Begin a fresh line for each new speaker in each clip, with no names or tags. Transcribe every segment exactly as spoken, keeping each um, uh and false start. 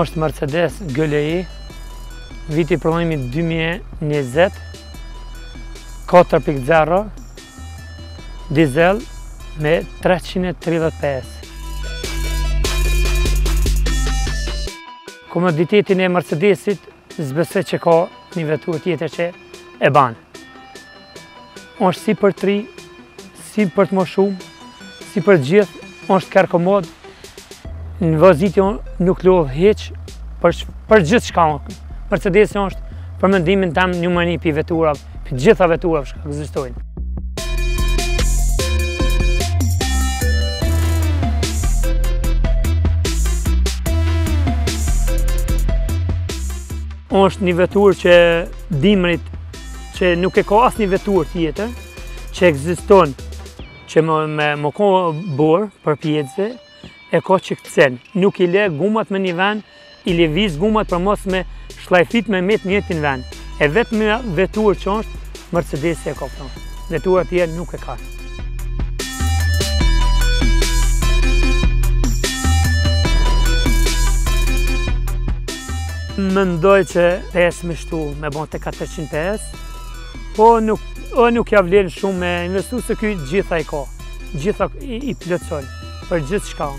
është Mercedes G L I, viti i prodhimit dy mijë e njëzet, katër pikë zero, dizel me treqind e tridhjetë P S. Komoditetin e Mercedesit zbesoj që ka një veturë tjetër që e ban. Është si për tri, si për të më shumë, si për gjithë, është kërë komod. Në vozitje nuk lodh heq për, për gjithë shka. Mercedesi është për mendimin tam një mëni për veturave, për gjitha veturave që ekzistojnë. Është një veturë që dimrit që nuk e ka asë një veturë tjetër që ekziston që më, me më ka borë për pjedzë e ka që këtësen. Nuk i le gumat me një vend, i leviz gumat për mos me shlajfit me met njëtin vend. E vetë me veturë që është, Mercedes e ka përnë. Veturë tjerë nuk e ka. Mendoj që pesë me shtu me bon të katërqind P S, po nuk, o nuk ja vlen shumë me investu se kuj gjitha i ka, gjitha i, i plëtson, për gjithë shka.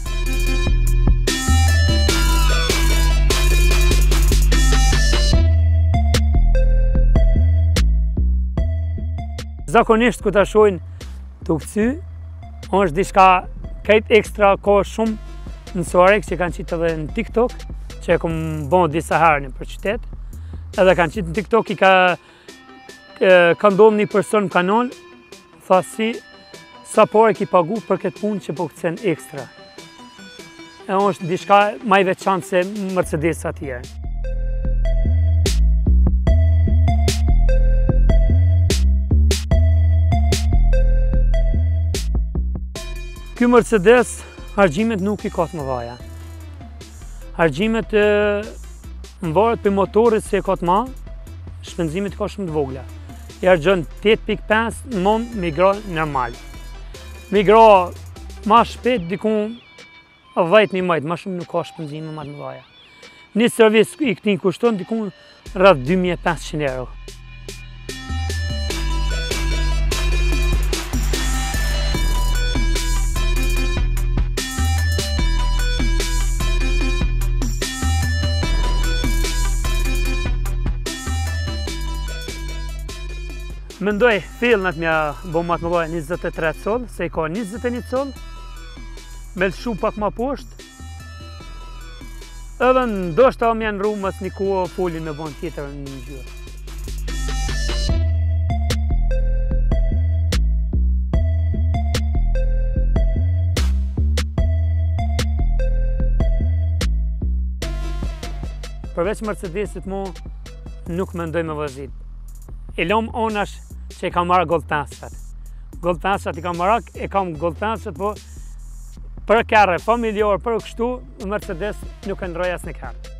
Zakonisht ku ta shojnë të këcy, është diçka kajt ekstra ka shumë në Soarek që kanë qitë edhe në TikTok, që e kom bon disa herë në për qytet, edhe kanë qitë në TikTok i ka ka ndonë një person në kanal, tha si sa pare ki pagu për këtë punë që po këtësen ekstra. E është diçka maj veçantë se Mercedes atjerë. Ky Mercedes, hargjimet nuk i ka të më dhaja. Hargjimet më varet për motorit se e ka të ma, shpenzimit ka shumë të vogla. I hargjon tetë pikë pesë në mund migra normal. Migra ma shpet dikun dhjetë mijë majtë, ma shumë nuk ka shpenzime ma të më dhaja. Një servis i këti kushton dikun rreth dy mijë e pesëqind euro. Mendoj fill në të mja bo matë më gajë njëzet e tre coll, se i ka njëzet e një coll, me lëshu pak ma poshtë, edhe ndoshta më janë rru mas një kohë folin me bon tjetër në një gjyrë. Përveç Mercedesit mu, nuk mendoj me vëzit. E lom onash që i kam marrë Gold pesët. Gold pesët i kam marrë, e kam Gold pesët, po për kërë, familjar, për kështu, Mercedes nuk e ndroj as në kërë.